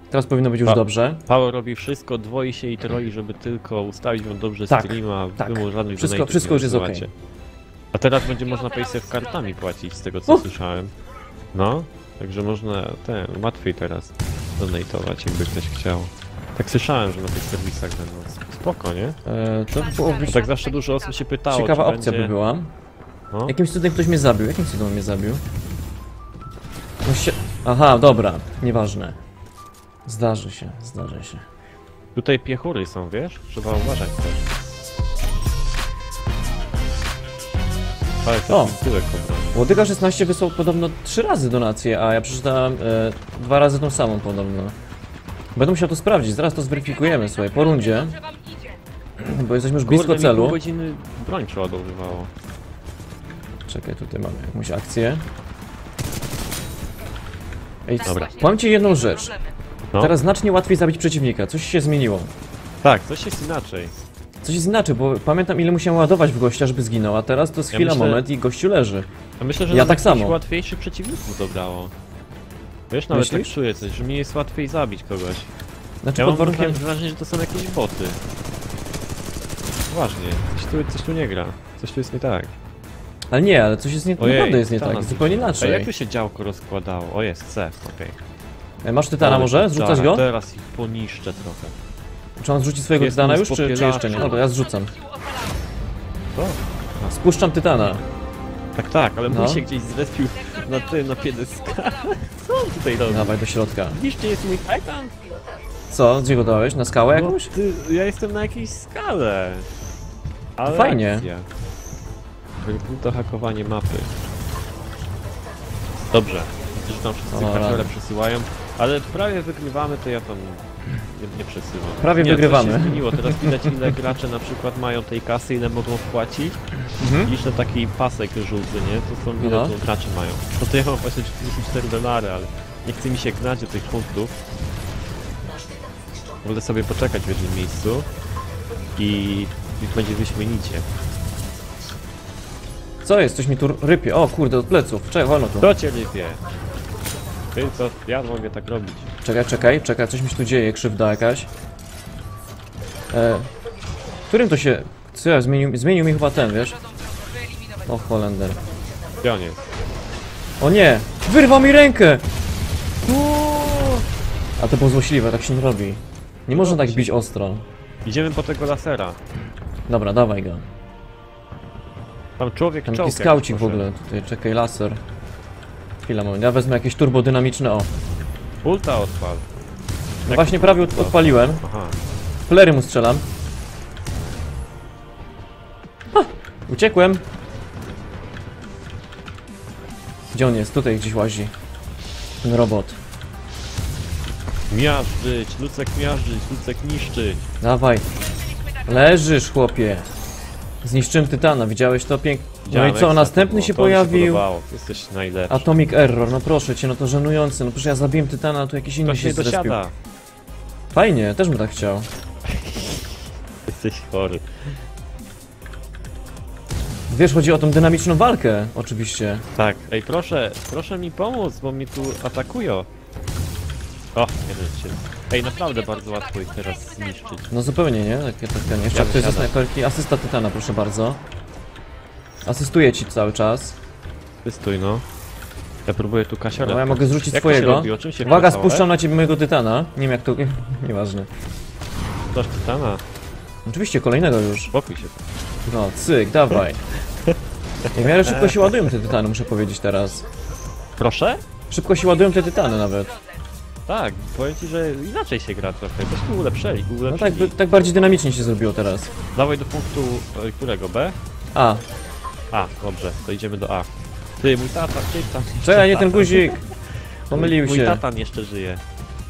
Teraz powinno być już dobrze. Paweł robi wszystko, dwoi się i troi, żeby tylko ustawić wam dobrze Tak, streama, tak. wy mu żadnych Wszystko już jest donate'ów nie okej. wysyłacie. A teraz będzie można paysafe kartami płacić, z tego co słyszałem. No, także można łatwiej teraz donate'ować, jakby ktoś chciał. Tak słyszałem, że na tych serwisach będą. Spoko, nie? To byłoby Bo tak zawsze dużo osób się pytało, ciekawa czy opcja będzie... by była. No. Jakimś cudem ktoś mnie zabił. Jakim cudem mnie zabił? No się... Aha, dobra. Nieważne. Zdarzy się, zdarzy się. Tutaj piechury są, wiesz? Trzeba uważać też. Ale to O! tyłek obrony. Łodyga 16 wysłał podobno 3 razy donację, a ja przeczytałem 2 razy tą samą podobno. Będę musiał to sprawdzić, zaraz to zweryfikujemy, słuchaj, po rundzie. Bo jesteśmy już blisko Kurde, mi celu. pół godziny broń przeładowywało. Czekaj, tutaj mamy jakąś akcję. Ej, Dobra. powiem ci jedną rzecz. No. Teraz znacznie łatwiej zabić przeciwnika, coś się zmieniło. Tak, coś jest inaczej. Coś jest inaczej, bo pamiętam ile musiałem ładować w gościa, żeby zginął, a teraz to jest chwila, myślę- moment i gościu leży. Ja myślę, że Ja nam tak jakichś samo. łatwiejszych przeciwników dobrało. Wiesz, nawet Myślisz? tak czuję coś, że mi jest łatwiej zabić kogoś. Znaczy Ja pod mam warunkiem... wrażenie, że to są jakieś boty. Ważnie, coś tu nie gra. Coś tu jest nie tak. Ale nie, ale coś jest nie... Ojej, naprawdę jest nie tytana tak, coś. zupełnie A inaczej. jak tu się działko rozkładało? O jest, C, okej. Masz tytana może? Zrzucać go? Teraz ich poniszczę trochę. Czy on zrzuci swojego Jestem tytana już, z czy jeszcze nie? popielaczy. No to ja zrzucam. Co? Spuszczam tytana. Tak, ale No. mój się gdzieś zlepił na piedestal. Co on tutaj robi? Dawaj do środka. Widzisz, gdzie jest mój Titan? Co? Gdzie go dałeś? Na skałę No, jakąś? ja jestem na jakiejś skale. Ale Fajnie. akcja. To hakowanie mapy. Dobrze. Widzę, że tam wszyscy O, kaczorę rany. przesyłają, ale prawie wygrywamy, to ja tam nie przesyłam. Prawie nie, wygrywamy. Coś się zmieniło. Teraz widać, ile gracze na przykład mają tej kasy, ile mogą wpłacić. Mhm. Liczę taki pasek żółty, nie? To są ile No. to gracze mają. No to ja mam właśnie 44 dolary, ale nie chce mi się gnać do tych punktów. Wolę sobie poczekać w jednym miejscu i już będzie wyśmienicie. Co jest? Coś mi tu rypie. O kurde, od pleców. Czekaj, wolno tu. To cię lypie. Ty to ja mogę tak robić. Czekaj, coś mi się tu dzieje, krzywda jakaś. Którym to się... Co ja? Zmienił mi chyba ten, wiesz? O, Holender. Gdzie on jest? O nie! Wyrwał mi rękę! A to było złośliwe, tak się nie robi. Nie można tak bić ostro. Idziemy po tego lasera. Dobra, dawaj go. Tam człowiek Tam czołg jakiś jakiś skaucik w poszedł. ogóle. Tutaj, czekaj, laser. Chwila, moment. Ja wezmę jakieś turbodynamiczne, o. Ulta odpal. No właśnie prawie odpaliłem. Aha. Flery mu strzelam. Ha! Uciekłem. Gdzie on jest? Tutaj gdzieś łazi. Ten robot. Miażdżyć, Lucek miażdżyć, Lucek niszczyć. Dawaj. Leżysz, chłopie. Zniszczyłem tytana, widziałeś to pięknie. No Widziałem, i co, jak następny to się było. To mi pojawił. podobało. Jesteś najlepszy. Atomic Error, no proszę cię, no to żenujące. No przecież ja zabiłem tytana, a tu jakiś inny To się się zrespił. dosiada. Fajnie, też bym tak chciał. Jesteś chory. Wiesz, chodzi o tą dynamiczną walkę, oczywiście. Tak. Ej, proszę mi pomóc, bo mnie tu atakują. O, jeden się. Ej, naprawdę bardzo łatwo ich teraz zniszczyć. No zupełnie nie, takie nie. Jeszcze Ja ktoś ze wysiadam. snajperki. Asysta tytana, proszę bardzo. Asystuję ci cały czas. Ty stój, no. Ja próbuję tu kasiorę. No ja mogę zrzucić Jak to się swojego. robiło? Czym się Uwaga, wklepało, spuszczam na ciebie mojego tytana. Nie wiem jak to... Nieważne. Toż tytana. Oczywiście, kolejnego już. Spokój się. No, cyk, dawaj. Jak w miarę szybko się ładują te tytany, muszę powiedzieć teraz. Proszę? Szybko się ładują te tytany nawet. Tak, powiem ci, że inaczej się gra trochę. Byśmy ulepszyli, No tak, tak bardziej dynamicznie się zrobiło teraz. Dawaj do punktu, którego? B? A, A, dobrze, to idziemy do A. Ty, mój tata, ty tam. czekaj, nie ten guzik. Pomylił Mój się. tatan jeszcze żyje.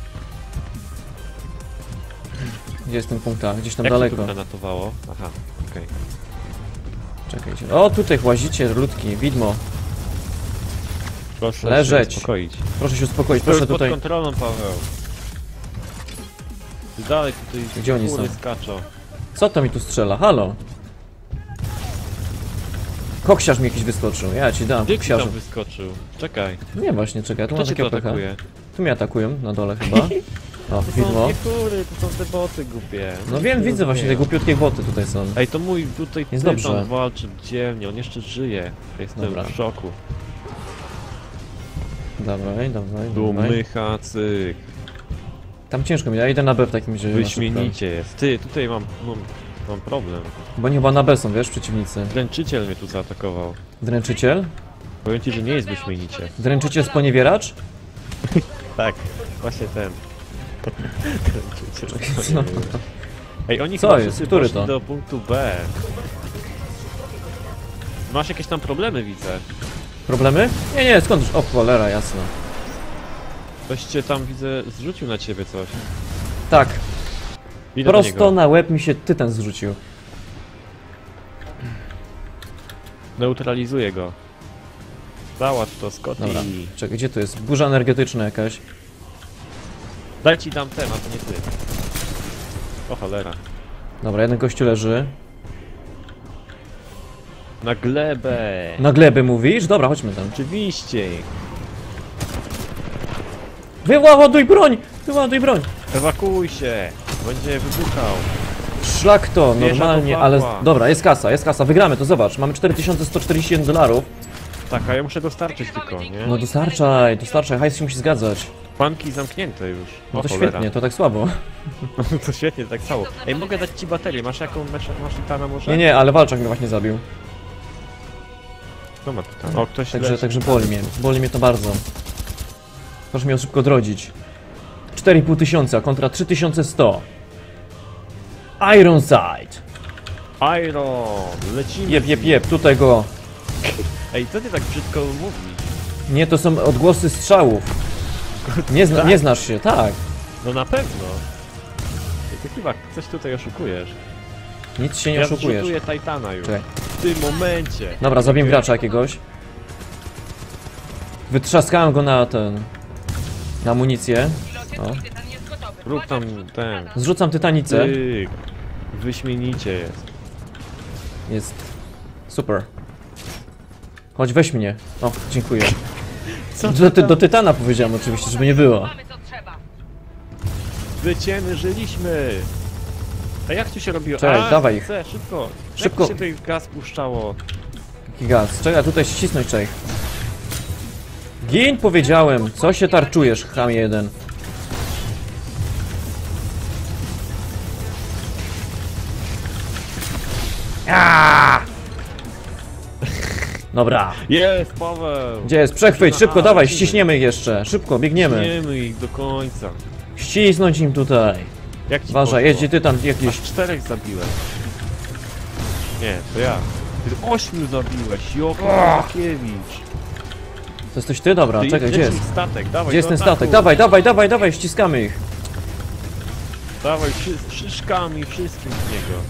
Gdzie jest ten punkt A? Gdzieś tam Jak to daleko. tu granatowało? Aha, okej. Czekajcie. O, tutaj łazicie, ludki, widmo. Proszę Leżeć. się uspokoić. Proszę się uspokoić, To już proszę pod tutaj. kontrolą, Paweł. Ty dalej tutaj Gdzie oni góry są? skaczą. Co to mi tu strzela? Halo? Koksiarz mi jakiś wyskoczył. Ja ci dam, Gdzie ci koksiarzu. tam wyskoczył? Czekaj, Nie właśnie, czekaj, tu kto mam cię tu takiego pecha. atakuje? Tu mnie atakują, na dole chyba. O, To są widmo. niektóre, to są te boty głupie. No wiem, widzę właśnie, te głupiutkie boty tutaj są. Ej, to mój tutaj Jest tytan dobrze. walczy dzielnie, on jeszcze żyje. Jestem Dobra. w szoku. Dawaj, dawaj, Tu dawaj. mycha, cyk. Tam ciężko mi, ja idę na B w takim razie. na Wyśmienicie jest. Ty, tutaj mam problem. szybko. Bo oni chyba na B są, wiesz, przeciwnicy. Dręczyciel mnie tu zaatakował. Dręczyciel? Powiem ci, że nie jest wyśmienicie. Dręczyciel sponiewieracz? Tak, właśnie ten. Dręczyciel. Co? Ej, oni Co chyba jest? wszyscy Który poszli to? do punktu B. Masz jakieś tam problemy, widzę. Problemy? Nie, nie, skąd? O cholera, jasno. Ktoś cię tam, widzę, zrzucił na ciebie coś. Tak, Idę do prosto niego. na łeb mi się tytan zrzucił. Neutralizuję go. Załatw to, Scotty. Dobra, czekaj, gdzie to jest? Burza energetyczna jakaś. Daj ci dam temat, to nie ty. O cholera. Dobra, jeden gościu leży. Na glebę! Na glebę mówisz? Dobra, chodźmy tam. Oczywiście! Wyładuj broń! Wyładuj broń! Ewakuuj się! Będzie wybuchał. Szlak to, Wieża normalnie, do ale... pawła. Dobra, jest kasa, wygramy, to zobacz. Mamy 4141 dolarów. Tak, a ja muszę dostarczyć tylko, nie? No dostarczaj, hajs się musi zgadzać. Banki zamknięte już. No O to cholera. świetnie, to tak słabo. To świetnie, tak cało. Ej, mogę dać ci baterię, masz jaką, masz titana może? Nie, nie, ale walczak mnie właśnie zabił. Kto ma titana? O, ktoś leży. Także boli mnie to bardzo. Proszę mnie szybko odrodzić. 4,5 tysiąca kontra 3100. Ironside! Iron! Lecimy! Jep, tutaj go. Ej, co ty tak brzydko mówisz? Nie, to są odgłosy strzałów. Nie znasz się, tak. No na pewno! Ej, ty chyba coś tutaj oszukujesz. Nic się nie Ja oszukujesz. zrzutuję Titana już. Czekaj. W tym momencie. Dobra, zabiję gracza jakiegoś. Wytrzaskałem go na ten... na amunicję. O. Rób tam ten. Zrzucam tytanicę. Tyk. Wyśmienicie jest. Jest... super. Chodź, weź mnie. O, dziękuję. Co Do tytana powiedziałem oczywiście, żeby nie było. Mamy co trzeba. Zwyciężyliśmy! A jak tu się robiło? Czekaj, dawaj ich. Chcę, szybko! Szybko. Jak się tutaj gaz puszczało? Jaki gaz. Czekaj, tutaj ścisnąć czekaj. Gin powiedziałem! Co się tarczujesz, chamie jeden? Aaaa! Dobra. Jest, Paweł! Gdzie jest? Przechwyć, szybko, dawaj, ściśniemy ich jeszcze. Szybko, biegniemy. Ściśniemy ich do końca. Ścisnąć im tutaj. Jak ci Uważaj, poszło? jeździ tytan jakiś. Aż 4 zabiłem. Nie, to ja. Ty 8 zabiłeś, Joko Makiewicz. To jesteś ty? Dobra, czekaj, gdzie jest? Statek, dawaj, Gdzie jest do ten ataku. statek? Dawaj, ściskamy ich. Dawaj, szyszkami, wszystkim z niego.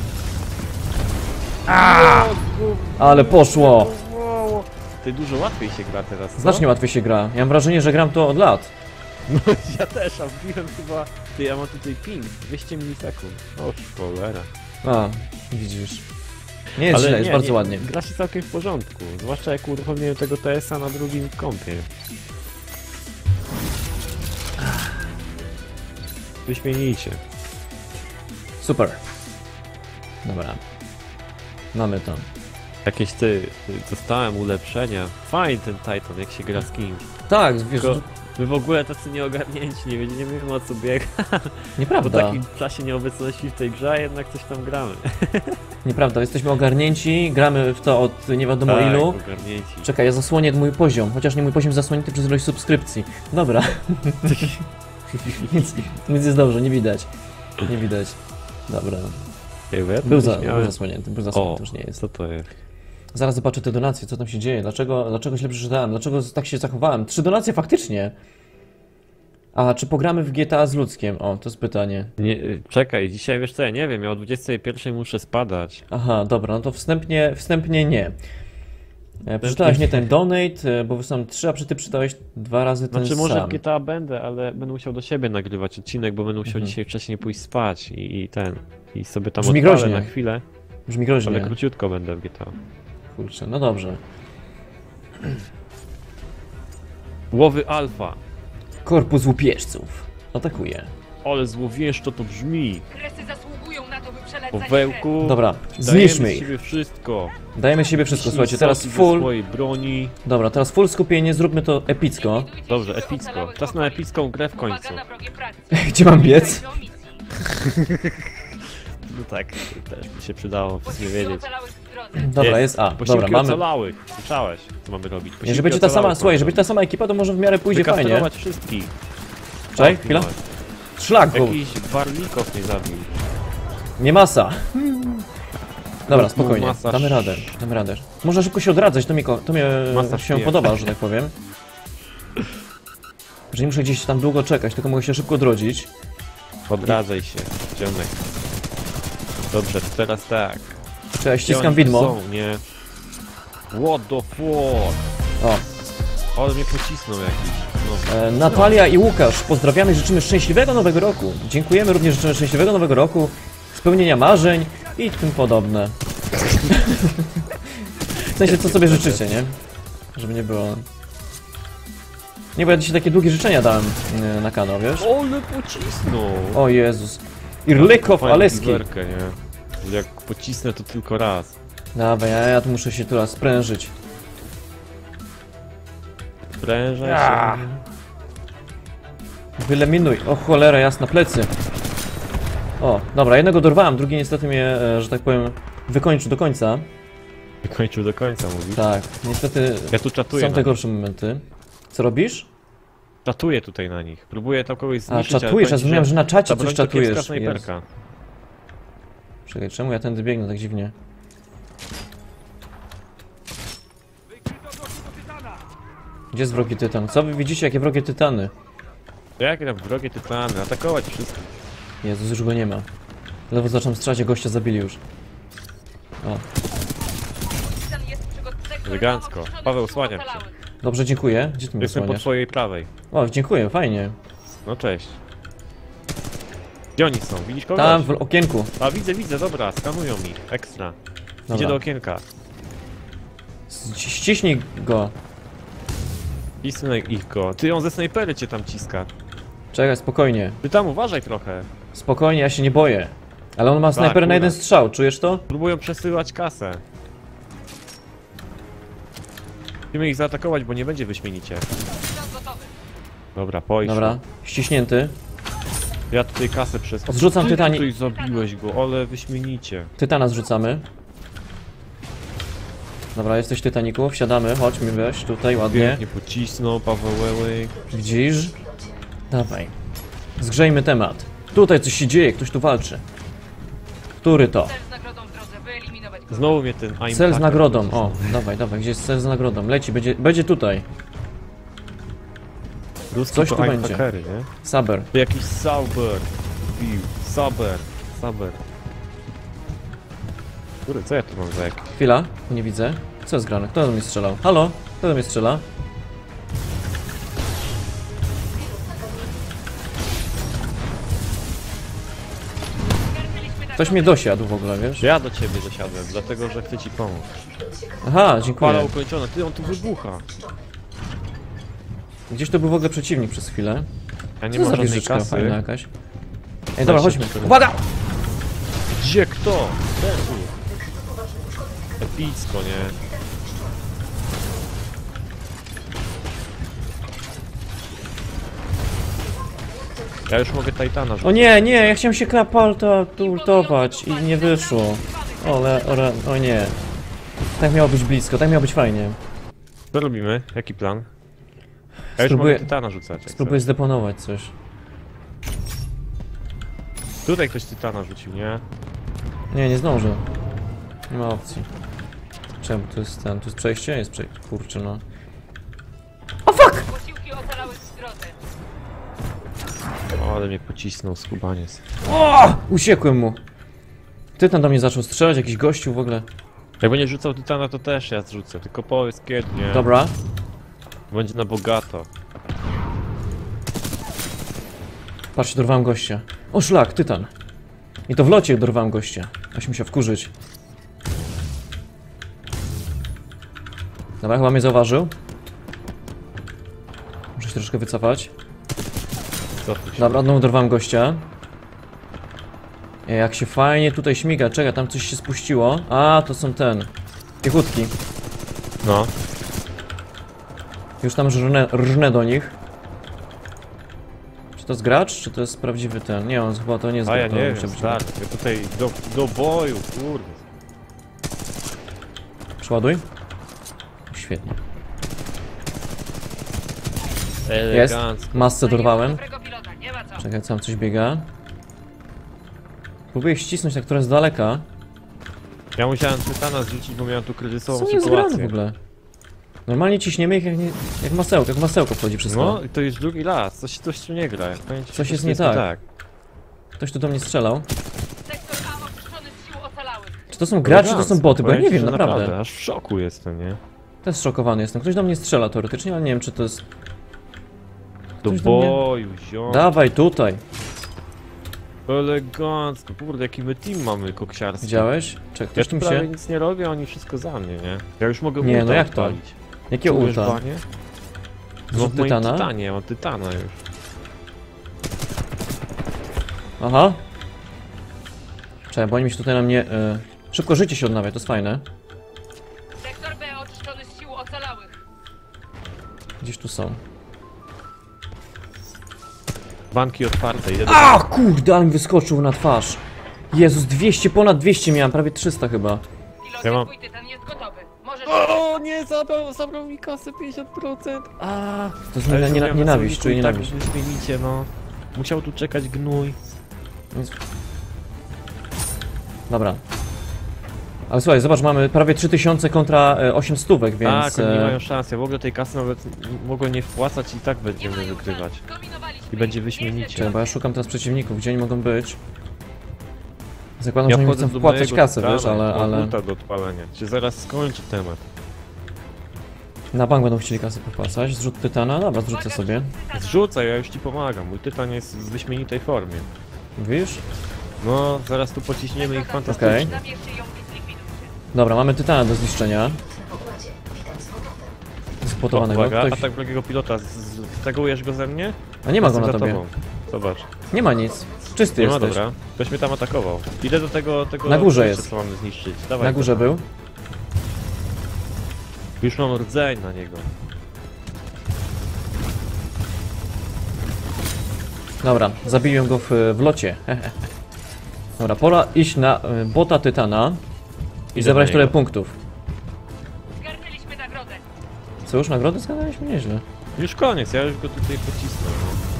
Ale poszło. Ty dużo łatwiej się gra teraz, co? Znacznie łatwiej się gra. Ja mam wrażenie, że gram to od lat. No ja też, a wbiłem chyba... Ty, ja mam tutaj ping, 200 milisekund. O cholera. A, widzisz. Nie jest źle, jest bardzo ładnie. Gra się całkiem w porządku, zwłaszcza jak uruchomiłem tego TS-a na drugim kompie. Wyśmienicie. Super. Dobra. Mamy to. Jakieś dostałem ulepszenia. Fajny ten Titan, jak się gra z kimś. Tak, wiesz, Tylko my w ogóle tacy nieogarnięci, nie wiemy o co biega. Po nieprawda. takim czasie nieobecności w tej grze, a jednak coś tam gramy. Nieprawda, jesteśmy ogarnięci, gramy w to od nie wiadomo Tak, ilu. ogarnięci. Czekaj, ja zasłonię mój poziom, chociaż nie mój poziom zasłonięty przez ilość subskrypcji. Dobra. Nic jest dobrze, nie widać. Nie widać. Dobra. Ej, bo ja tu Był śmiałem. zasłonięty, O, już nie jest. co to jest? Zaraz zobaczę te donacje, co tam się dzieje, dlaczego źle przeczytałem, dlaczego tak się zachowałem. 3 donacje faktycznie. A czy pogramy w GTA z ludzkiem? O, to jest pytanie. Nie, czekaj, dzisiaj wiesz co, ja nie wiem, ja o 21 muszę spadać. Aha, dobra, no to wstępnie nie. Przeczytałeś nie ten donate, bo wysłałem 3, a ty przeczytałeś 2 razy ten Znaczy może sam. w GTA będę, ale będę musiał do siebie nagrywać odcinek, bo będę musiał dzisiaj wcześniej pójść spać i sobie tam Brzmi odpalę groźnie. na chwilę, Brzmi groźnie. ale króciutko będę w GTA. Kurczę, no dobrze. Łowy Alfa. Korpus łupieżców. atakuje. Ale złowieszczo to brzmi. Kresy zasługują na to, by przelecieć Pawełku, Dobra, dajemy zniszczmy z ich. siebie wszystko. Dajemy z siebie wszystko, słuchajcie, Soki teraz ze full... swojej broni. Dobra, teraz full skupienie, zróbmy to epicko. Dobrze, epicko. Czas na epicką grę w końcu. Uwaga na wrogie pracy. Gdzie mam biec? Pamiętajcie o misji. No tak, też by się przydało w sumie Posiłki wiedzieć. ocalałych w drodze. Dobra, jest A. Posiłki Dobra, mamy. ocalałych. Słyszałeś, co mamy robić. Nie, Posiłki że będzie ta sama, ocalałych słuchaj, że mamy będzie ta sama ekipa, to może w miarę pójdzie fajnie. Wykastrować wszystkich. Czekaj, chwila. Szlak go. Jakiś barlikow mnie zabił. Nie masa. Dobra, spokojnie. Masa Damy radę, damy radę. Można szybko się odradzać, to mnie Masa się pije. podoba, że tak powiem. Że nie muszę gdzieś tam długo czekać, tylko mogę się szybko odrodzić. Odradzaj się, ziomek. Dobrze, to teraz tak. Czy ja ściskam Gdzie oni widmo. są, nie? What the fuck? O, Ale mnie pocisnął jakiś. No. Natalia i Łukasz, pozdrawiamy, życzymy szczęśliwego nowego roku. Dziękujemy również, życzymy szczęśliwego nowego roku, spełnienia marzeń i tym podobne. W sensie, co sobie życzycie, nie? Żeby nie było... Nie, bo ja dzisiaj takie długie życzenia dałem na kanał, wiesz? Ale pocisnął! O Jezus. Irlykow, Fajną Aleski. piwerkę, nie? Jak pocisnę to tylko raz. Dawaj, ja tu muszę się teraz sprężyć. Sprężaj Ja. się. Wyleminuj. O cholera, jasna, plecy. O, dobra, jednego dorwałem, drugi niestety mnie, że tak powiem, wykończył do końca. Wykończył do końca, mówi. Tak, niestety Ja tu czatuję są na te nich. gorsze momenty. Co robisz? Czatuję tutaj na nich. Próbuję tam kogoś A, zniszczyć, ale czatujesz, ja powiem ci, zrozumiałem, że na czacie ta coś broń to kiepska czatujesz. snajperka. Jezu. Czekaj, czemu ja tędy biegnę tak dziwnie? Gdzie jest wrogi tytan? Co wy widzicie, jakie wrogie tytany? Jakie tam wrogie tytany, atakować wszystko. Jezus, już go nie ma. Ledwo zacząłem strzelać, a gościa zabili już. O, Titan jest przygotowany. Elegancko. Paweł, słaniam cię. dobrze, dziękuję. Gdzie ty mnie Jestem po słaniasz? twojej prawej. O, dziękuję, fajnie. No cześć. Gdzie oni są? Widzisz kogoś? Tam, w okienku. A widzę, dobra, skanują mi. Ekstra. Idzie Dobra. do okienka. Ściśnij go. Pisnę ich go. Ty, on ze snajpery cię tam ciska. Czekaj, spokojnie. Ty tam uważaj trochę. Spokojnie, ja się nie boję. Ale on ma snajperę na akurat. jeden strzał, czujesz to? Próbują przesyłać kasę. Musimy ich zaatakować, bo nie będzie wyśmienicie. Titan gotowy. Dobra, pojść. Dobra, ściśnięty. Ja tutaj kasę przez... Zrzucam Ty tytani- tutaj zabiłeś go, ale wyśmienicie. Tytana zrzucamy. Dobra, jesteś Tytaniku, wsiadamy, chodźmy weź tutaj ładnie. Pięknie pocisnął, Pawełełek. Widzisz? Dawaj. Zgrzejmy temat. Tutaj coś się dzieje, ktoś tu walczy. Który to? Cel z nagrodą w drodze. Wyeliminować go. Znowu mnie ten I'm Cel z hacker nagrodą. pocisnął. O, dawaj, gdzie jest cel z nagrodą? Leci, będzie tutaj. Ruski coś to tu I'm będzie. hackery, nie? Saber. To jakiś Sauber. Bił. Saber. Kurde, co ja tu mam za jak? Chwila, nie widzę. Co jest grane? Kto do mnie strzelał? Halo? Kto do mnie strzela? Ktoś mnie dosiadł w ogóle, wiesz? Ja do ciebie dosiadłem, dlatego że chcę ci pomóc. Aha, Fala dziękuję. ukończona, ty, on tu wybucha. Gdzieś to był w ogóle przeciwnik przez chwilę. Ja nie Co mam za żadnej wieżyczka kasy. fajna jakaś. Ej, dobra, chodźmy. 24. Uwaga! Gdzie kto? Tesu. Epicko, nie? Ja już mogę Titana O rzucić. nie, ja chciałem się kapalta ultować i nie wyszło. O nie. Tak miało być blisko, tak miało być fajnie. Co robimy? Jaki plan? Ja już Spróbuję- mogę Titana rzucać. jak Spróbuję chcesz. zdeponować coś. Tutaj ktoś Titana rzucił, nie? Nie zdążę. Nie ma opcji. Czemu? Tu jest przejście? Jest przejście. Kurczę, no. Posiłki ocalałych w drodze. O, ale mnie pocisnął skubaniec. O! Uciekłem mu. Tytan do mnie zaczął strzelać, jakiś gościu w ogóle. Jakby nie rzucał Titana, to też ja zrzucę. Tylko powiedz kiedy, nie? Dobra. Będzie na bogato. Patrzcie, dorwałem gościa. O szlak, Tytan. I to w locie dorwałem gościa. Aś musiał wkurzyć. Dobra, chyba mnie zauważył. Muszę się troszkę wycofać. Cofnij się. Dobra, znowu dorwałem gościa. Jak się fajnie tutaj śmiga, czekaj, tam coś się spuściło. A, to są piechutki. No. Już tam rżnę do nich. Czy to jest gracz, czy to jest prawdziwy ten? Nie, on chyba to nie jest A ja gracz, to nie musi wiem, być start. Ja tutaj do boju, kurde. Przeładuj. Świetnie. Jest. Elegancko. Masę dorwałem. Dobrego pilota, nie ma co. Czekaj, tam coś biega. Próbuję ścisnąć na która z daleka. Ja musiałem tytana zrzucić, bo miałem tu kryzysową Co jest grane w sytuację. ogóle? Normalnie ciśniemy ich jak masełko wchodzi przez to. No i to już drugi raz, coś tu nie gra. Jak powiem ci, Coś jest to nie tak. Ktoś tu do mnie strzelał. Sektor A oczyszczony z sił ocalałych. Czy to są gracze, czy to są boty? Bo ja nie Powiem ci, wiem, że naprawdę. Aż w szoku jestem, nie? Też zszokowany jestem. Ktoś do mnie strzela teoretycznie, ale nie wiem, czy to jest... Do Ktoś do mnie- boju, ziom. Dawaj tutaj. Elegancko, kurde, jaki my team mamy koksiarski. Widziałeś? Czy Ja ktoś tu tym prawie się... nic nie robię, a oni wszystko za mnie, nie? Ja już mogę Nie, ulta no jak to? odpalić. Jakie Czujesz, ulta? Banie? No Zrzut w moim tytana? tytanie, ja mam tytana już. Aha. Czekaj, bo oni mi się tutaj na mnie... Szybko życie się odnawia, to jest fajne. Sektor B oczyszczony z sił ocalałych. Gdzieś tu są. Banki otwarte, idę do... A kurde, ale mi wyskoczył na twarz. Jezus, 200, ponad 200 miałem, prawie 300 chyba. Pilocie, Ja mam- twój tytan jest gotowy. Możesz... O nie, zabrał mi kasę 50%. A, to jest Ale już miałem nienawiść, na czuję sobie nienawiść. Tak, wyśmienicie, no. Musiał tu czekać gnój. Dobra. Ale słuchaj, zobacz, mamy prawie 3000 kontra 800, więc... Tak, oni nie mają szans. Ja w ogóle tej kasy nawet mogłem nie wpłacać i tak będziemy wygrywać. I będzie wyśmienicie. Czekaj, bo ja szukam teraz przeciwników, gdzie oni mogą być. Zakładam, Ja że oni wchodzę chcą do wpłacać mojego kasę, tytana, wiesz, ale... mam ulta do odpalenia. Się zaraz skończy temat. Na bank będą chcieli kasę popłacać. Zrzut tytana, dobra, zrzucę sobie. Zrzucaj, ja już ci pomagam. Mój tytan jest w wyśmienitej formie. Widzisz? No, zaraz tu pociśniemy ich fantastycznie. Okej. Zabierzcie ją i zlikwidujcie. Dobra, mamy tytana do zniszczenia. Spotowanego. Uwaga, Ktoś... atak wrogiego pilota. Stagujesz go ze mnie? A nie ma go Jestem na za tobie. tobą. Zobacz. Nie ma nic. Czysty Nie ma, jesteś. dobra. Ktoś mnie tam atakował. Idę do tego Na górze gościa, jest. co mamy zniszczyć. Dawaj Na go. górze był. Już mam rdzeń na niego. Dobra, zabiłem go w locie. Dobra, pora iść na bota tytana i Idę zebrać na tyle niego. punktów. Zgarnęliśmy nagrodę. Co, już nagrody zgadaliśmy nieźle. Już koniec, ja już go tutaj pocisnę.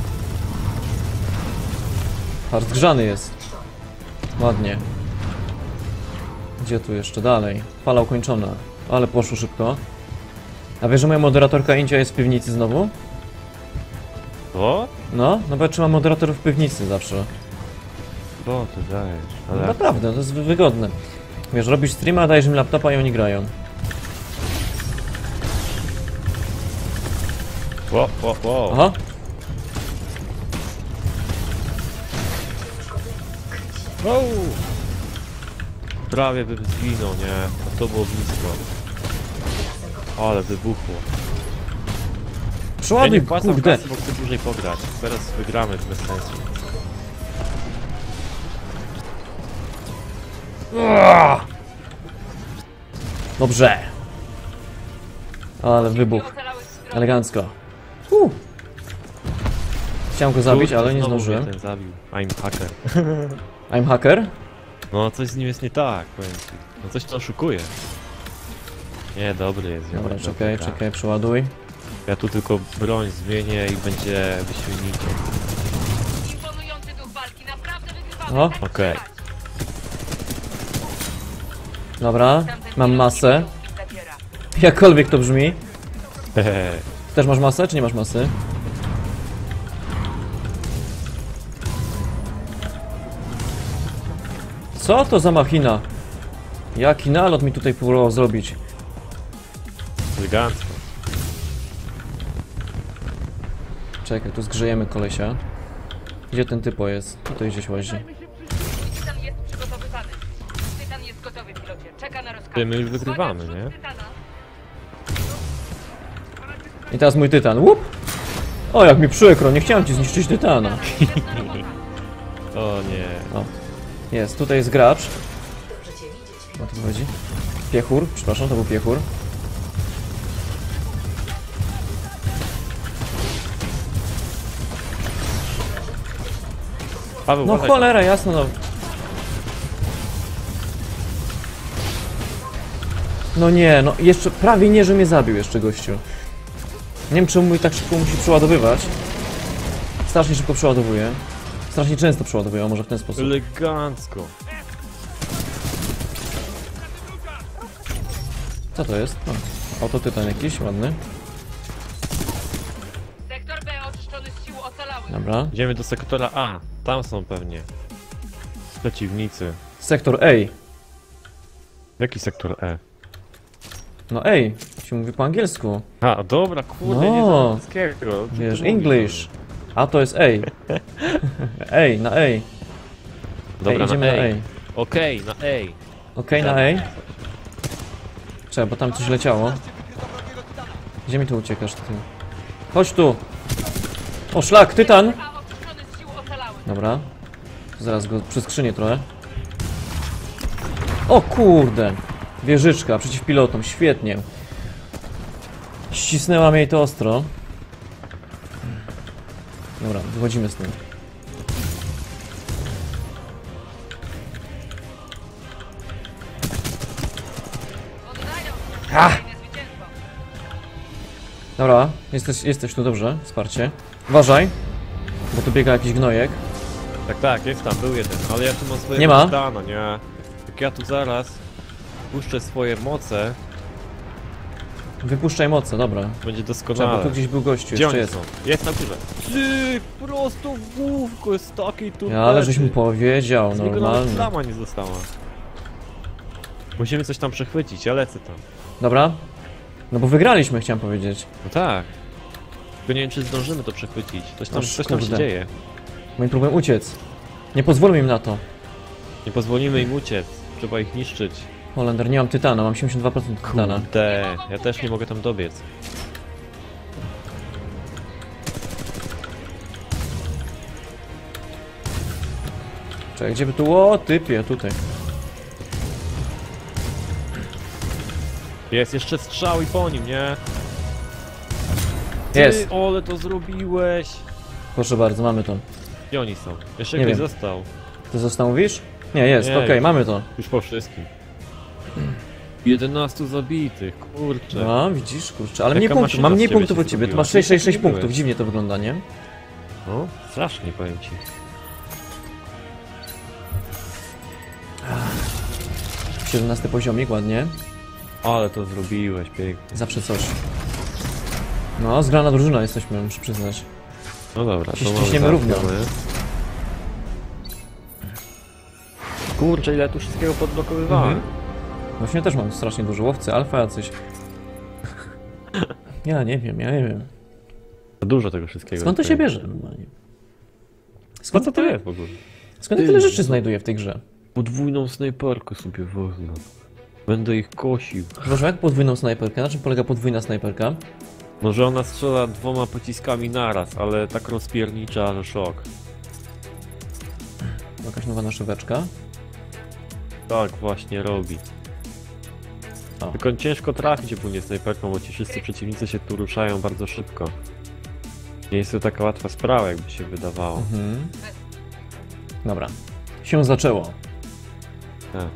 Patrz, zgrzany jest. Ładnie. Gdzie tu jeszcze? Dalej. Fala ukończona. Ale poszło szybko. A wiesz, że moja moderatorka India jest w piwnicy znowu? O? No bo ja trzymam moderatorów w piwnicy zawsze. Bo ty dajesz. No, Ale naprawdę, to jest wygodne. Wiesz, robisz streama, dajesz im laptopa i oni grają. o. Aha. O! Prawie bym zginął, nie? A to było blisko. Ale wybuchło. Ja Przeładuj, nie płacę kurde. kasy, bo chcę dłużej pograć. Teraz wygramy, to bez sensu. Dobrze. Ale wybuch. Ocalałych z drodze. Elegancko. Chciałem go zabić, Kurczę, ale nie znowu mnie zdążyłem. ten zabił. I'm hacker. I'm hacker? No coś z nim jest nie tak, powiem ci. No coś to oszukuje. Nie, dobry jest. Dobra, ziomek, czekaj, dobra. czekaj, przeładuj. Ja tu tylko broń zmienię i będzie wyśmienicie. Imponujący duch walki, naprawdę wygrywamy. O, Tak okej. strzelać. Dobra, Tamten mam pilot masę. nie zabiera. Jakkolwiek to brzmi. Hehe. Też masz masę, czy nie masz masy? Co to za machina? Jaki nalot mi tutaj próbował zrobić? Elegancko. Czekaj, tu zgrzejemy kolesia. Gdzie ten typo jest? Tutaj gdzieś łazi. Tytan jest przygotowywany. Tytan jest gotowy, pilocie. Czeka na rozkaz. Ty, my już wygrywamy, Uwaga, nie? wschód Tytana. I teraz mój tytan. Łup! O, jak mi przykro, nie chciałem ci zniszczyć tytana. O nie. O, jest, tutaj jest gracz. O to chodzi. Piechur, przepraszam, to był piechur. Paweł, No uważaj cholera, jasno, no. No nie, no jeszcze prawie nie, że mnie zabił jeszcze gościu. Nie wiem czemu mój tak szybko musi przeładowywać. Strasznie szybko przeładowuje. Strasznie często przeładowuje, a może w ten tam. sposób. Elegancko. Co to jest? O, autotytan jakiś, ładny. Sektor B oczyszczony z sił ocalałych. Dobra. Idziemy do sektora A. Tam są pewnie przeciwnicy. Sektor A. Jaki sektor E? No A, się mówi po angielsku. A, dobra, kurde, No. nie znam angielskiego. Co Wiesz, ty mówisz? English. A to jest A. A, na A. Dobra, idziemy na na A. A. Okej, na A. Okej, na A. Czekaj, bo tam coś leciało. Gdzie mi tu uciekasz, ty? Chodź tu! O, szlak, tytan! A oczyszczony z sił ocalałych. Dobra. Zaraz go przeskrzynię trochę. O kurde! Wieżyczka przeciw pilotom, świetnie. Ścisnęła mnie to ostro. Dobra, wychodzimy z tym. Oddają Ha! kolejne zwycięstwo. Dobra, jesteś tu dobrze, wsparcie. Uważaj, bo tu biega jakiś gnojek. Tak, jest tam, był jeden, ale ja tu mam swoje Nie ma? Dano, nie? Jak ja tu zaraz puszczę swoje moce, Wypuszczaj moce, dobra. będzie Trzeba, doskonale. bo tu gdzieś był gościu, Gdzie jeszcze oni jest. są? Jest na górze. Ty, prosto w główko jest takiej tu. Ja, ale żeś mu powiedział, Z niego nawet normalnie. plama nie została. Musimy coś tam przechwycić, ja lecę tam. Dobra? No bo wygraliśmy, chciałem powiedzieć. No tak. Tylko nie wiem, czy zdążymy to przechwycić. Aż Coś tam się kurde. dzieje. Moim próbuję uciec. Nie pozwólmy im na to. Nie pozwolimy im uciec. Trzeba ich niszczyć. Holender, nie mam tytana, mam 72% tytana. Kurde, ja też nie mogę tam dobiec. Czekaj, gdzie by tu? O, typie, tutaj. Jest jeszcze strzał i po nim, nie? Jest. Ty, ole to zrobiłeś. Proszę bardzo, mamy to. Gdzie oni są? Jeszcze Nie ktoś wiem. został. Ty zastanowisz? Nie, jest, Nie, okej, już. mamy to. Już po wszystkim. 11 zabitych, kurczę. No, widzisz, kurczę, ale Jaka mniej punktów, maszyna mam z mniej ciebie punktów się od ciebie, ty zrobiła? masz 6 Nie punktów, byłeś. dziwnie to wygląda, nie? No, strasznie powiem ci. 17 poziomik, ładnie. Ale to zrobiłeś, pięknie. Zawsze coś. No, zgrana drużyna jesteśmy, muszę przyznać. No dobra, to Ściśniemy mamy równo. załatwione. Kurczę, ile tu wszystkiego podblokowywałem. Mhm. Właśnie też mam strasznie dużo łowcy, alfa jacyś. Ja nie wiem. Dużo tego wszystkiego. Skąd to tutaj. się bierze normalnie? Po Skąd co to to tyle, jest w ogóle? skąd ja tyle rzeczy znajduję w tej grze? Podwójną snajperkę sobie wezmę. Będę ich kosił. Proszę, jak podwójną snajperkę? Na czym polega podwójna snajperka? Może ona strzela 2 pociskami naraz, ale tak rozpiernicza, że szok. Jakaś nowa naszyweczka. Tak właśnie robi. O. Tylko ciężko trafić ogólnie snajperką, bo ci wszyscy przeciwnicy się tu ruszają bardzo szybko. Nie jest to taka łatwa sprawa, jakby się wydawało. Mhm. Dobra. Się zaczęło. Tak.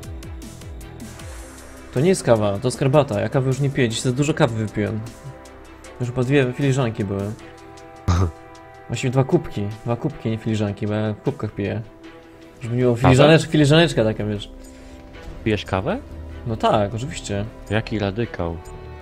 To nie jest kawa, to jest herbata. Ja kawy już nie piję, dziś za dużo kawy wypiłem. Już chyba 2 filiżanki były. Właściwie 2 kubki. 2 kubki, nie filiżanki, bo ja w kubkach piję. Żeby nie było filiżaneczka taka, wiesz. Pijesz kawę? No tak, oczywiście. Jaki radykał.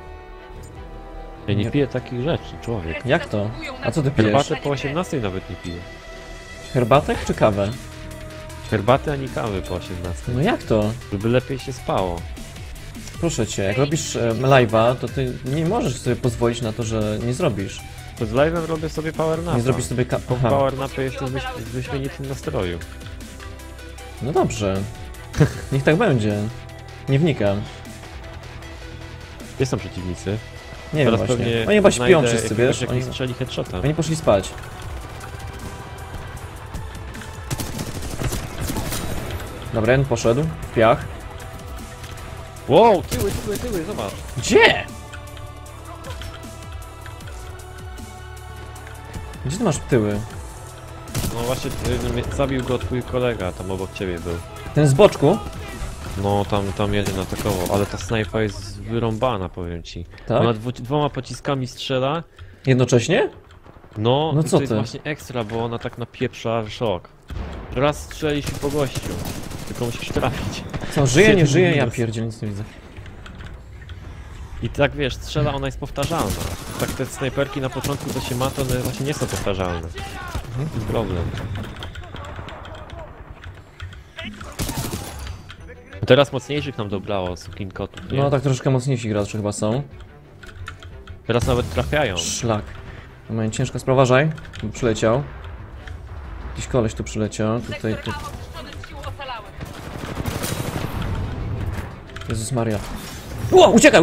Ja nie Nie- piję takich rzeczy, człowiek. Jak to? A co ty pijesz? Herbatę po 18 nawet nie piję. Herbatek czy kawę? Herbaty ani kawy po 18. No jak to? Żeby lepiej się spało. Proszę cię, jak robisz live'a, to ty nie możesz sobie pozwolić na to, że nie zrobisz. To z live'em robię sobie power napa. Nie zrobisz sobie Po Aha. power napie jestem w wyśmienitym nastroju. No dobrze. Niech tak będzie. Nie wnikam. Gdzie są przeciwnicy? Nie wiem Teraz właśnie. pewnie Oni chyba śpią znajdę wszyscy, jakiegoś, wiesz? jak mi strzeli headshota. Oni poszli spać. Dobra, jeden poszedł w piach. Wow, tyły, zobacz. Gdzie? Gdzie ty masz tyły? No właśnie, zabił go twój kolega, tam obok ciebie był. Ten z boczku? No tam jeden atakował, ale ta snajpa jest wyrąbana, powiem ci. Tak? Ona dwoma pociskami strzela. Jednocześnie? No, No i co to jest ty? właśnie ekstra, bo ona tak napieprza szok. Raz strzelisz i po gościu. Tylko musisz trafić. Co, żyje, nie Jeden żyje? Ja minus. pierdzielę, nic nie widzę. I tak wiesz, strzela, ona jest powtarzalna. Tak te snajperki na początku to się ma, to one właśnie nie są powtarzalne. I problem. Teraz mocniejszych nam dobrało sukin kotów, nie? No tak troszeczkę mocniejsi gracze chyba są. Teraz nawet trafiają. Szlak. No moja ciężka sprawa, uważaj. Tu przyleciał. Jakiś koleś tu przyleciał. Tutaj, Sektor tu. A oczyszczony z sił ocalałych. Jezus Maria. Ło, uciekaj!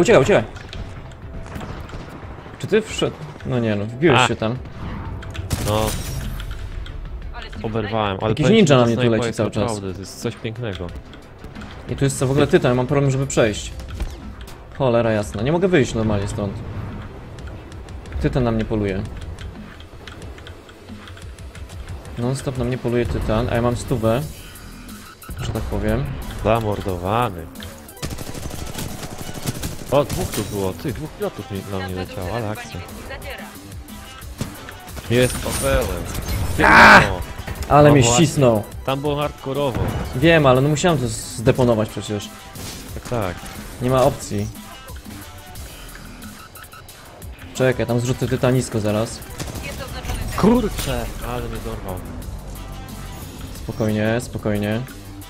Czy ty wszedł? No nie no, wbiłeś A. się tam. No, Ale oberwałem, ale Jakiś powiem ci, ninja że na ta mnie tu snajpa leci jest cały czas. naprawdę, to jest coś pięknego. I tu jest co w ogóle tytan, mam problem, żeby przejść. Cholera jasna, nie mogę wyjść normalnie stąd. Tytan na mnie poluje. Non stop na mnie poluje tytan, a ja mam stówę. Że tak powiem. Zamordowany. O, dwóch tu było, ty, dwóch pilotów na mnie leciało, ale akcja. Zadziera. Jest papełem. No, Ale No mnie właśnie. ścisnął. tam było hardkorowo. Wiem, ale no musiałem to zdeponować przecież. Tak. Nie ma opcji. Czekaj, tam zrzucę tytanisko zaraz. Jest oznaczony cel. Kurczę! Ale mnie dorwał. Spokojnie, spokojnie.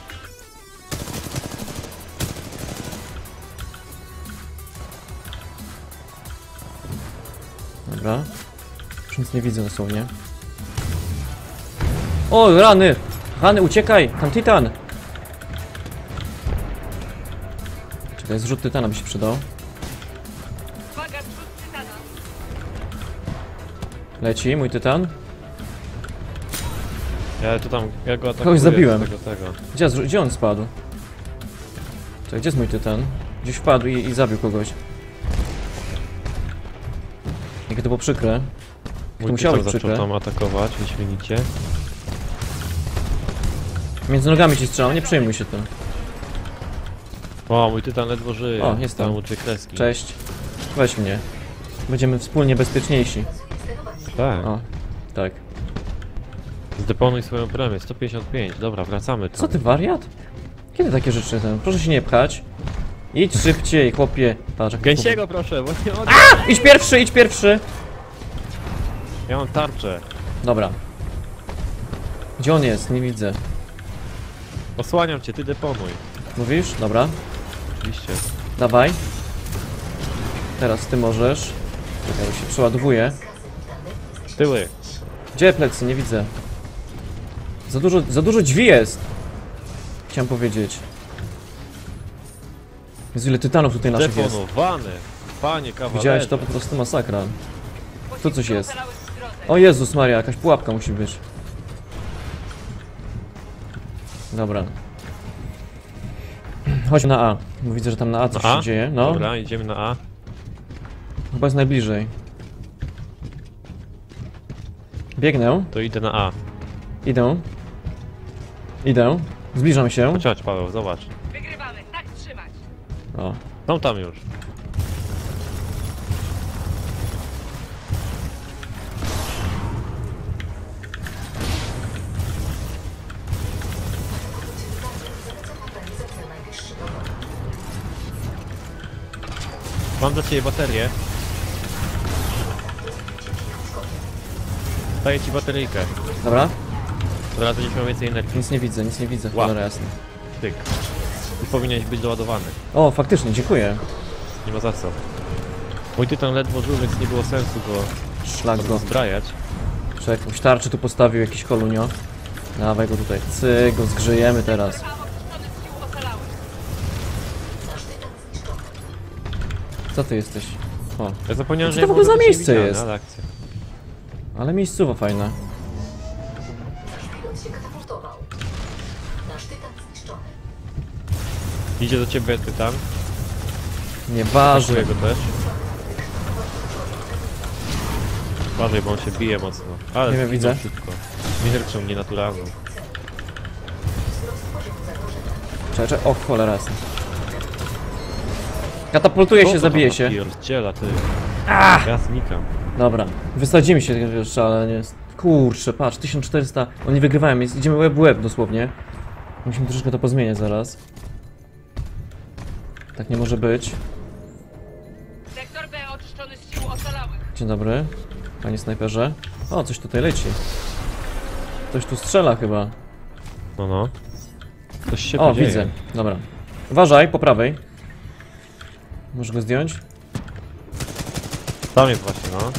Dobra. Już nic nie widzę dosłownie. O, rany! Rany, uciekaj! Tam tytan! Czekaj, zrzut tytana by się przydał. Uwaga, zrzut tytana. Leci mój tytan. Ja go atakuję. Kogoś zabiłem. z tego. Gdzie on spadł? Czekaj, gdzie jest mój tytan? Gdzieś wpadł i zabił kogoś. Jakie to było przykre. To Mój musiało być tytan zaczął przykre. tam atakować, wyśmienicie. Między nogami ci strzelam, nie przejmuj się tym. O, mój tytan ledwo żyje. O, jest tam. Mu 2 kreski. Cześć. Weź mnie. Będziemy wspólnie bezpieczniejsi. Tak. O, tak. Zdeponuj swoją premię, 155. Dobra, wracamy tam. Co ty, wariat? Kiedy takie rzeczy ten? Proszę się nie pchać. Idź szybciej, chłopie. Patrz, jak Gęsiego proszę, bo nie mogę. Idź pierwszy, idź pierwszy! Ja mam tarczę. Dobra. Gdzie on jest? Nie widzę. Osłaniam cię, ty deponuj. Mówisz? Dobra. Oczywiście. Dawaj. Teraz ty możesz. Czekaj, już się przeładowuje. Tyły. Gdzie plecy? Nie widzę. Za dużo drzwi jest. Chciałem powiedzieć. Jezu, ile tytanów tutaj naszych jest. Deponowany. Panie kawalerze. Widziałeś to? Po prostu masakra. Tu coś jest. Ocalałych w drodze. O Jezus Maria, jakaś pułapka musi być. Dobra. Chodź na A, bo widzę, że tam na A coś Na A? się dzieje. No, Dobra, idziemy na A. chyba jest najbliżej. Biegnę, To idę na A. idę, zbliżam się. Chodź, Paweł, zobacz. Wygrywamy, tak trzymać. O, Są tam już. Mam dla ciebie baterię. Daję ci bateryjkę. dobra, Teraz będziesz miał więcej energii. nic nie widzę, Ła. cholera jasna. Tyk. I powinieneś być doładowany. O, faktycznie, dziękuję. Nie ma za co. Mój tytan ledwo żył, więc nie było sensu go Szlak go. zbrajać. Czy jakąś tarczę tu postawił, jakiś kolunio. Dawaj go tutaj, go zgrzejemy teraz. A oczyszczony z sił ocalałych. Co ty jesteś? O, Ja zapomniałem, Co że to w ogóle za mogę być miejsce niewidzialny, jest? ale akcja. ale miejscowa fajna. Nasz pilot się katapultował. Nasz tytan zniszczony. Idzie do ciebie tytan. Nieważne. Atakuje go też. Uważaj, bo on się bije mocno. Ale Nie wiem, zginął widzę. szybko. Śmiercią nienaturalną. Czekaj, o cholera jasna. Katapultuje się, zabije się. Pierdziela, ty. Ja znikam. Dobra, wysadzimy się jeszcze, ale nie jest... Kurczę, patrz, 1400, oni wygrywają, idziemy łeb w łeb dosłownie. Musimy troszeczkę to pozmieniać zaraz. Tak nie może być. Sektor B oczyszczony z sił ocalałych. Dzień dobry, panie snajperze. O, coś tutaj leci. Ktoś tu strzela chyba. No, no. Coś się O, tu dzieje. widzę, dobra. Uważaj, po prawej. Możesz go zdjąć? Tam jest właśnie, no.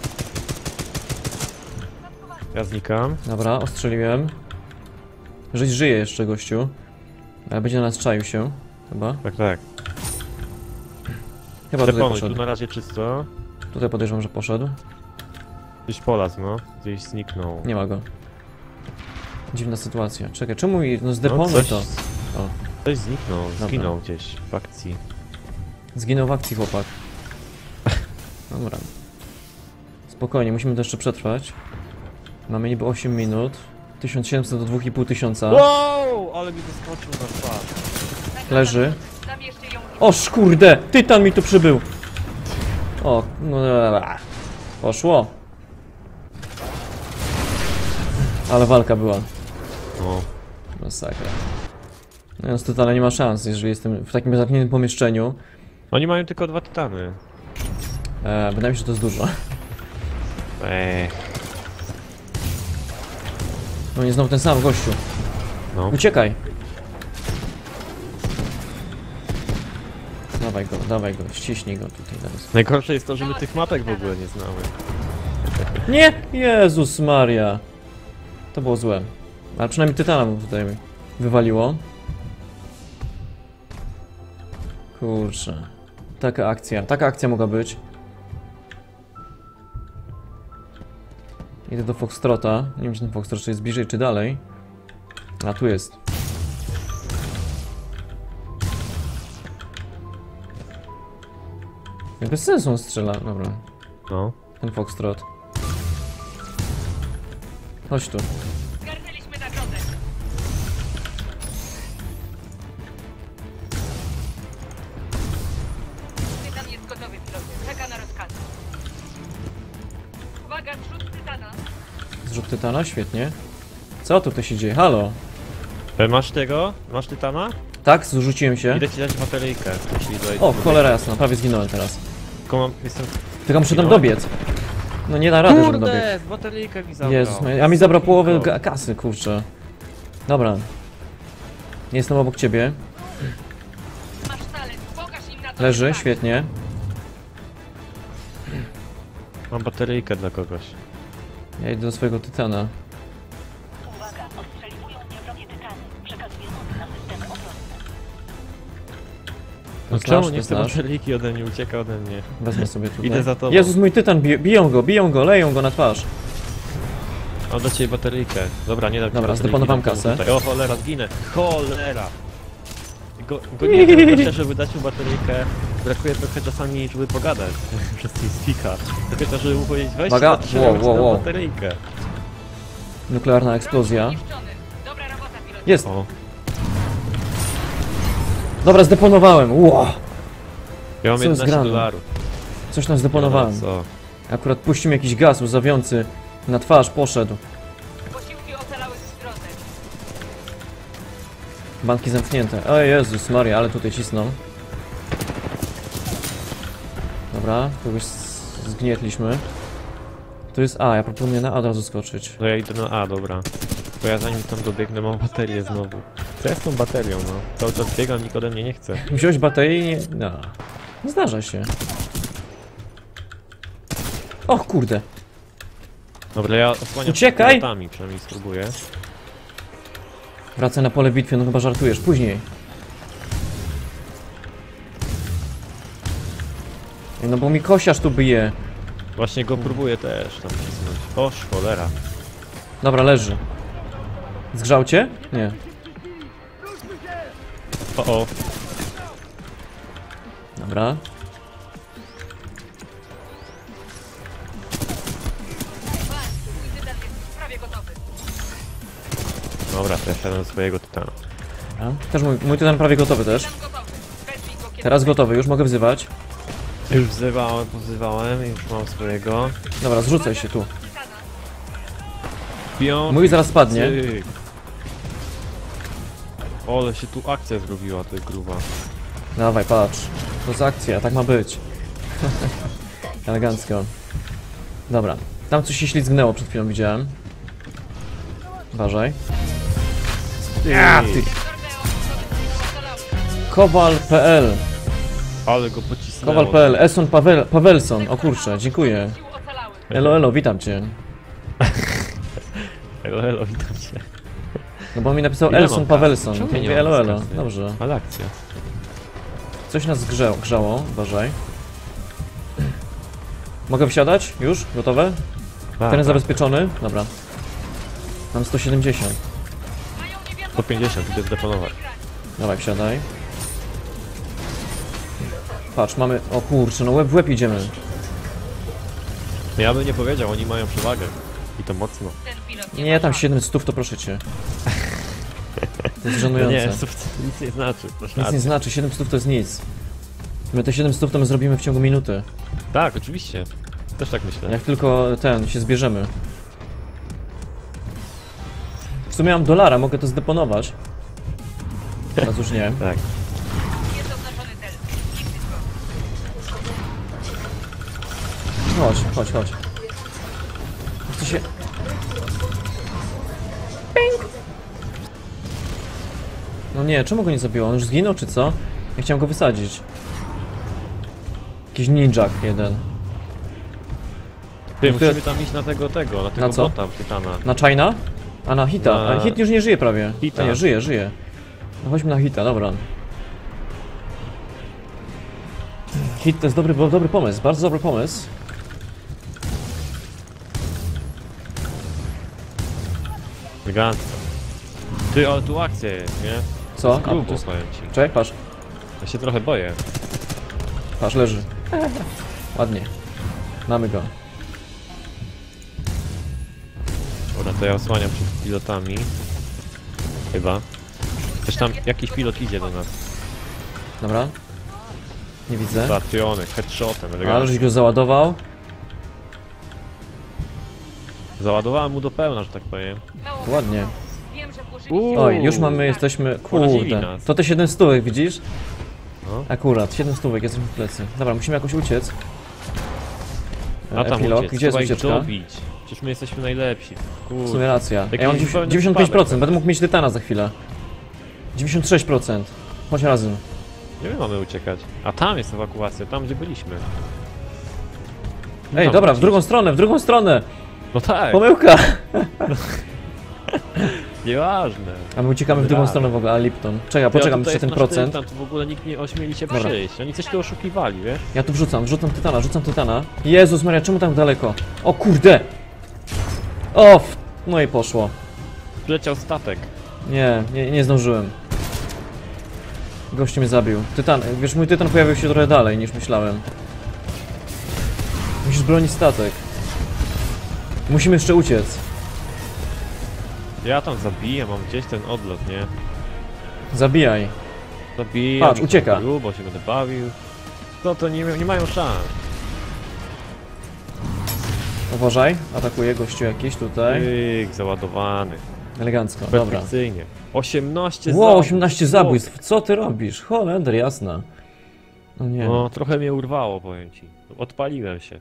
Ja znikam. Dobra, ostrzeliłem. Żyje jeszcze gościu. Ale będzie na nas czaił się. Chyba. Tak, tak. Chyba tutaj Deponuj, tu poszedł. na razie czysto. Tutaj podejrzewam, że poszedł. Gdzieś polazł, no. Gdzieś zniknął. Nie ma go. Dziwna sytuacja. Czekaj, czemu no No, zdeponuj to? O, Coś zniknął, Dobra. zginął gdzieś w akcji. zginął w akcji chłopak. Dobra. Spokojnie, musimy to jeszcze przetrwać. Mamy niby 8 minut. 1700 do 2500. Wow! Ale mi wyskoczył na twarz. Leży. Zamierzcie ją i O kurde! Tytan mi tu przybył! O, no dobra. Poszło. Ale walka była. No. Masakra. No z Tytanem nie ma szans, jeżeli jestem w takim zamkniętym pomieszczeniu. Oni mają tylko 2 tytany. Wydaje mi się, że to jest dużo. No nie znowu ten sam gościu. No. Uciekaj! Dawaj go, ściśnij go tutaj teraz. Najgorsze jest to, że my tych mapek w ogóle nie znamy. Nie! Jezus Maria! To było złe. Ale przynajmniej Tytana mu tutaj wywaliło. Kurczę. Taka akcja mogła być. Idę do Foxtrota. Nie wiem, czy ten Foxtrot jest bliżej, czy dalej. A, tu jest. Bez sensu on strzela. Dobra. No. Ten Foxtrot. Chodź tu. zgarnęliśmy nagrodę. Tytan jest gotowy, pilocie. Czeka na rozkazy. Uwaga, zrzut Tytana. Zrzut Tytana, świetnie. Co tutaj się dzieje? Halo? Masz tego? Masz tytana? Tak, zrzuciłem się. Idę ci dać bateryjkę. jeśli dojdzie. O, cholera jasna, prawie zginąłem teraz. Tylko jestem... Tylko muszę tam Zginąłem? dobiec. No nie da rady, żebym dobiegł. Kurde, bateryjkę mi zabrał. Jezus, a mi zabrał połowę kasy, kurczę. Dobra. Jestem obok ciebie. Masz talent, pokaż im na to. Leży, jak świetnie. Mam bateryjkę dla kogoś. Ja idę do swojego Tytana. Uwaga, ostrzeliwują mnie wrogie tytany. Przekazuję noty na systemy obronne. No To czemu znasz, nie to chce znasz. bateryjki ode mnie, ucieka ode mnie. Wezmę sobie tutaj. Idę za tobą. Jezus, mój Tytan, biją go, leją go na twarz. Mam dla ciebie bateryjkę. Dobra, nie dam ci Dobra, bateryjki, zdeponowałem dam temu kasę. tutaj. O cholera, zginę. Cholera! Go nie wiem, jeszcze, żeby dać mu bateryjkę. Brakuje trochę czasami, żeby pogadać przez TeamSpeaka. Tylko żeby mu powiedzieć, weź Uwaga. zatrzymaj, ci dam Wow. bateryjkę. Nuklearna eksplozja. zniszczony. Dobra robota, pilocie. Jest! O, Dobra, zdeponowałem. Wow. ja mam Co jest 11 grane? dolarów. Coś tam zdeponowałem. Co? Akurat puścił mi jakiś gaz łzawiący na twarz, poszedł. Posiłki ocalałych w drodze. Banki zamknięte. O Jezus Maria, ale tutaj cisną. Dobra, kogoś zgnietliśmy. Tu jest A, ja proponuję na A od razu skoczyć. No ja idę na A, dobra. Bo ja zanim tam dobiegnę, mam baterię znowu. Co ja z tą baterią, no? Cały czas biegam, nikt ode mnie nie chce. Wziąłeś baterię i nie... No. Nie zdarza się. O kurde. Dobra, ja osłaniam Uciekaj! granatami, przynajmniej spróbuję. Wracaj na pole bitwy, no chyba żartujesz. Później. no bo mi kosiarz tu bije. Właśnie go próbuję też tam przesunąć. O, cholera. Dobra, leży. Zgrzał cię? Nie. O. Dobra. Twój tytan jest prawie gotowy. Dobra, to ja siadam do swojego tytana. Dobra. Też mój tytan prawie gotowy też. Tytan gotowy. Wezwij go kiedy... Teraz gotowy, już mogę wzywać. Już pozywałem, już mam swojego. Dobra, zrzucaj się tu. Tytana. Piąty. Mój zaraz padnie. Cyk. Ale się tu akcja zrobiła, to jest gruba. Dawaj, patrz. To jest akcja, tak ma być. Elegancko. Dobra. Tam coś się ślizgnęło, przed chwilą widziałem. Uważaj. Ja, ty. Torneo ocalały. Kowal.pl Ale go pocisnęło. Kowal.pl Eson Pawelson. O kurczę, dziękuję. Sił ocalały. Elo, witam cię. Elo, witam cię. No bo mi napisał Ile Elson mam Pawelson. kasy? To Czemu nie mówię mam elo. kasy? Dobrze. Ale akcja. Coś nas grzało, uważaj. Mogę wsiadać? Już? Gotowe? Teren zabezpieczony? Dobra. Mam 170. Mają niewiadome 150, idę zdeponować. Dawaj, wsiadaj. Patrz, mamy... O kurczę, no łeb w łeb idziemy. Ja bym nie powiedział, oni mają przewagę. I to mocno. ten pilot Nie, tam 700 to proszę cię. To jest No żenujące. nie, to nic nie znaczy. Nic nie znaczy, 700 to jest nic. My te 700 to my zrobimy w ciągu minuty. Tak, oczywiście. Też tak myślę. Jak tylko się zbierzemy. W sumie mam dolara, mogę to zdeponować. Teraz już nie. Tak. jest oznaczony cel. Niszczyć go. Chodź. Chce się... Ping! No nie, czemu go nie zabiło? On już zginął, czy co? Ja chciałem go wysadzić. Jakiś ninjak jeden. Ty, No to- musimy tam iść na tego, na tego co? bota, tytana. Na China? A na Hita. Na- A Hit już nie żyje prawie. Hita. A nie, żyje. No chodźmy na Hita, dobra. Hit to jest dobry pomysł, bardzo dobry pomysł. Elegancko. Ty, ale tu akcja jest, nie? Co? Grubo, A, to jest... powiem ci. Czekaj, patrz. Ja się trochę boję. Patrz, leży. Ładnie. Mamy go. Dobra, to ja osłaniam przed pilotami. Chyba. Też tam jakiś pilot idzie do nas. Dobra. Nie widzę. Trafiony, headshotem, Ale elegancko. żeś go załadował. Załadowałem mu do pełna, że tak powiem. Mało Ładnie. wiem, że włożyli Oj, już jesteśmy... Poradzili Kurde. nas. To te 7 stówek, widzisz? No. Akurat, 7 stówek, jesteśmy w plecy. Dobra, musimy jakoś uciec. A tam Epilog, uciec, gdzie jest trzeba ich ucieczka? dobić. Przecież my jesteśmy najlepsi. W Kurde. sumie racja. Jakiś Ja mam zupełny 95%, przypadek. będę mógł mieć tytana za chwilę. 96%. Chodź razem. Nie my mamy uciekać. A tam jest ewakuacja, tam gdzie byliśmy. Ej, Tam dobra, wrócić. w drugą stronę! No tak, Pomyłka! nieważne. A my uciekamy w drugą stronę w ogóle, a Lipton. Czekaj, poczekam jeszcze ten procent. Tam to w ogóle nikt nie ośmieli się Dobra. przyjść. Oni coś tu oszukiwali, wiesz? Ja tu wrzucam tytana. Jezus Maria, czemu tak daleko? O kurde! O! No i poszło. Leciał statek. Nie zdążyłem. Gościu mnie zabił. Wiesz, mój tytan pojawił się trochę dalej niż myślałem. Musisz bronić statek. Musimy jeszcze uciec. Ja tam zabiję, mam gdzieś ten odlot, nie? Zabijaj. Zabijam. Patrz, ich ucieka. tam grubo się będę bawił. No to nie mają szans. Uważaj, atakuje gościu jakiś tutaj. Tyk, załadowany. Elegancko, dobra. Perfekcyjnie. 18 Wow, zabójstw. 18 zabójstw. Co ty robisz? Holender, jasna. No nie. No, trochę mnie urwało, powiem ci. Odpaliłem się.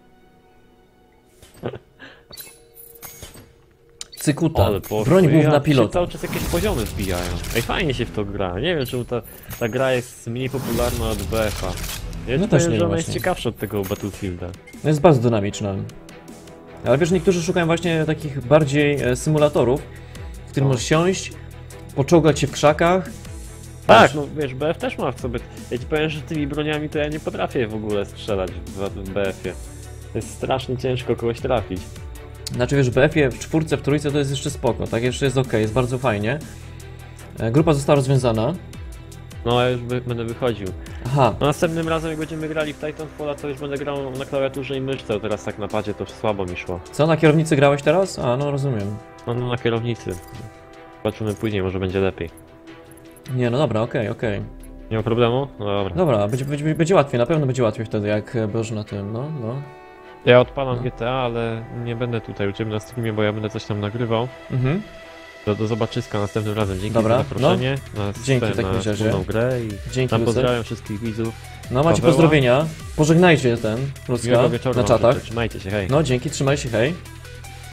Cykuta. Ale poszło. Broń główna się pilota. cały czas jakieś poziomy wbijają. Ej, fajnie się w to gra. Nie wiem, czemu ta gra jest mniej popularna od BF-a. Ja No ci też powiem, nie że wiem ona jest właśnie. ciekawsza od tego Battlefielda. No jest bardzo dynamiczna. Ale wiesz, niektórzy szukają właśnie takich bardziej symulatorów, w którym No. możesz siąść, poczołgać się w krzakach Tak, no wiesz, BF też ma w sobie. Ja ci powiem, że tymi broniami to ja nie potrafię w ogóle strzelać w BF-ie. To jest strasznie ciężko kogoś trafić. Znaczy wiesz, w BF-ie, w czwórce, w trójce to jest jeszcze spoko, tak? Jeszcze jest ok, jest bardzo fajnie. Grupa została rozwiązana. No, ja już będę wychodził. Aha, No następnym razem jak będziemy grali w Titanfalla, to już będę grał na klawiaturze i myszce, teraz tak na padzie to słabo mi szło. co, na kierownicy grałeś teraz? A, no rozumiem. No, na kierownicy. Zobaczymy później, może będzie lepiej. Nie, no dobra, okej. Nie ma problemu? No dobra. Dobra, będzie łatwiej, na pewno będzie łatwiej wtedy, jak będziesz na tym, no. Ja odpalam No. GTA, ale nie będę tutaj u ciebie na streamie, bo ja będę coś tam nagrywał. Mhm. Do zobaczyska następnym razem. Dzięki Dobra, za zaproszenie. Na, Dzięki w na takim razie. wspólną grę i Dzięki, tam Lucek. pozdrawiam wszystkich widzów. No, macie Paweła. pozdrowienia. Pożegnajcie ten, Lucka, Miłego wieczoru na wam czatach. życzę. Trzymajcie się, hej. No, dzięki, trzymaj się, hej.